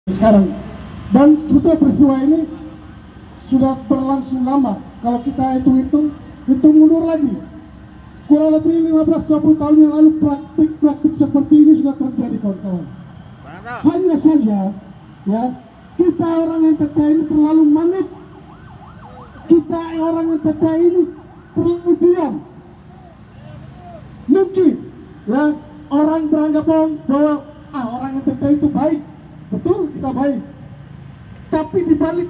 sekarang. Dan sebetulnya peristiwa ini sudah berlangsung lama. Kalau kita hitung mundur lagi, kurang lebih 15-20 tahun yang lalu praktik seperti ini sudah terjadi, kawan-kawan. Hanya saja ya, kita orang NTT ini terlalu manik, kita orang NTT ini terlalu diam. Mungkin ya orang beranggap bahwa orang NTT itu baik. Betul, kita baik. Tapi dibalik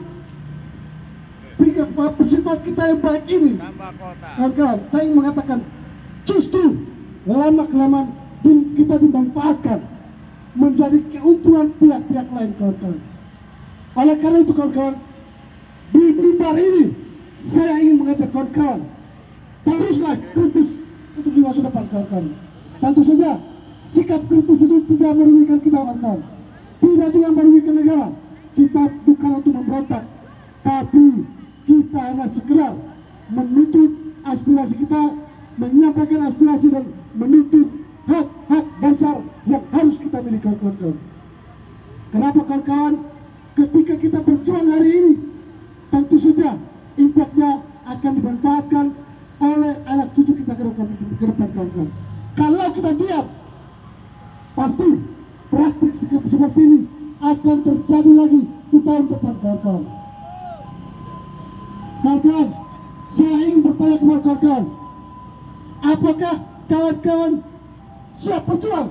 sifat kita yang baik ini, kawan-kawan, saya ingin mengatakan justru lama-kelamaan kita dimanfaatkan menjadi keuntungan pihak-pihak lain, kawan-kawan. Oleh karena itu, kawan-kawan, di mimbar ini saya ingin mengajak kawan-kawan teruslah kritis untuk di masa depan, kawan-kawan. Tentu saja sikap kritis itu tidak merugikan kita, kawan-kawan, tidak juga merugikan negara. Kita bukan untuk memberontak, tapi kita hanya segera menuntut aspirasi kita, menyampaikan aspirasi dan menuntut hak-hak dasar yang harus kita miliki, kawan-kawan. Kenapa, kawan-kawan? Ketika kita berjuang hari ini, tentu saja impactnya akan dimanfaatkan oleh anak cucu kita ke depan, kawan-kawan. Kalau kita diam, pasti praktik seperti ini akan terjadi lagi di tahun depan, kawan-kawan. Kawan-kawan, saya ingin bertanya kepada kawan-kawan, apakah kawan-kawan siap berjuang?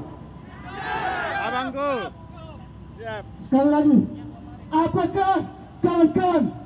Abangku siap. Sekali lagi, apakah kawan-kawan